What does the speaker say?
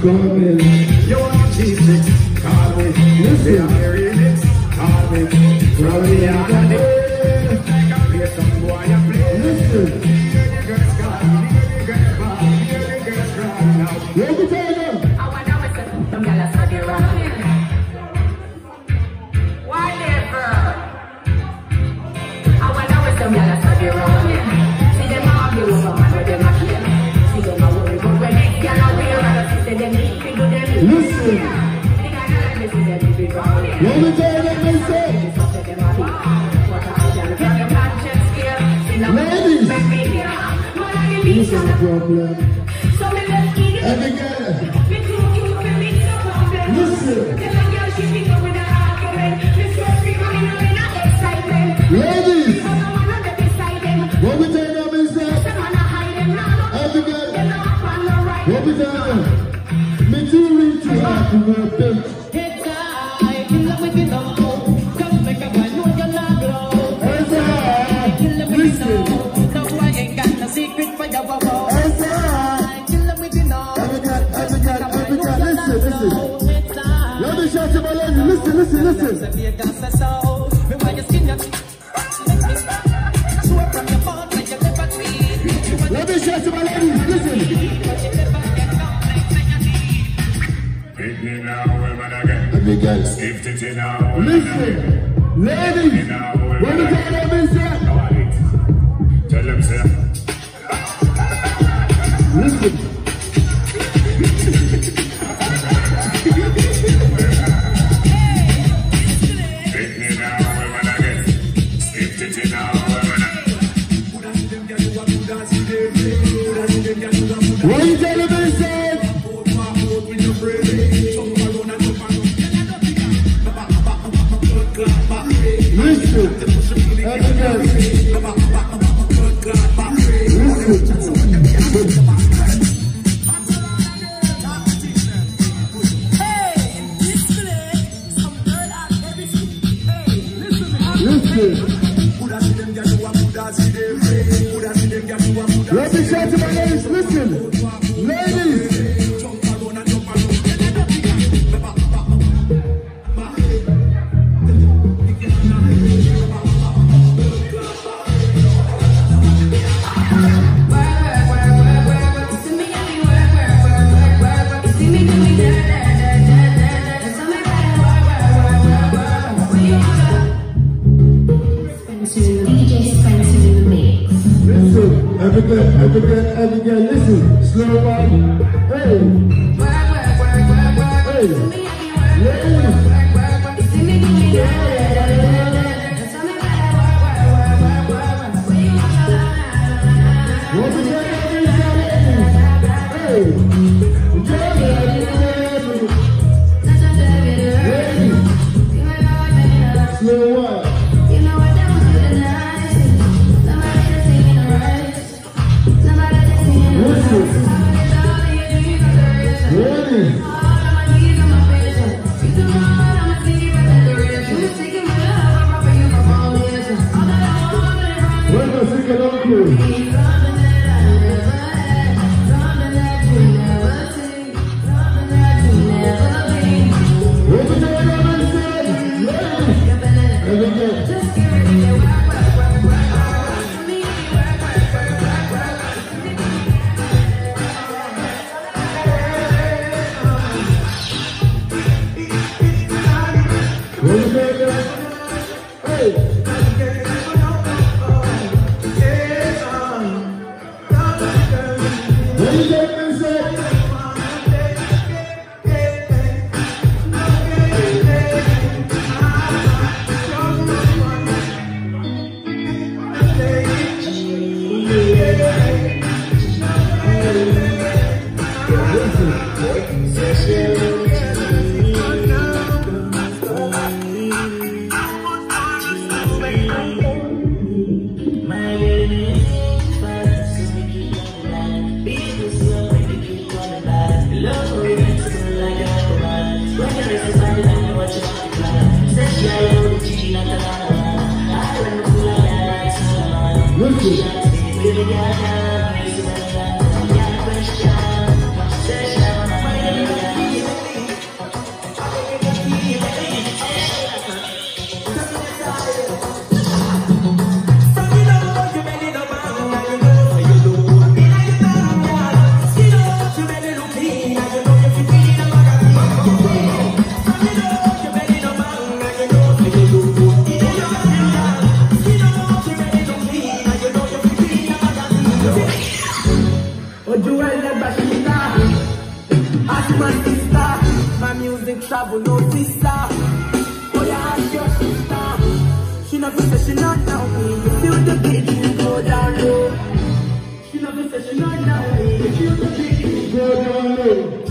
coming. You want G6, call me. They are hearing it, call me. From the other like I play some boy I play. Listen. The girls call me, the girls call me, the girls cry now. Let me tell you. I wonder what's the some y'all are study around. Why never? I wonder what's some y'all are study around. See them all be over man with them a kill. See them a worry but when they y'all are real and see say them need to do them. Listen. Let me tell you what they say. Ladies. This is a problem. Every girl. Listen. Ladies. What we tell them is that every girl. What we tell them? Me too rich to have to work, bitch. Listen. Let me shout to my ladies, listen. Hit me now, women again. Every girl. Skipped it now, listen. Ladies, what do you tell them is that? Tell them, sir. Listen. What you tell them is that? Listen. Every girl. Let me shout to my ladies, listen. Ladies. Every girl, listen, slow down. Hey, hey, ladies. What we got every girl, hey, ladies, slow up. ask my sister. My music travel no sister. Oh, you ask your sister. She never said she not know me. You feel the beat, you go down low. She never said she not know me. You feel the beat, you go down low.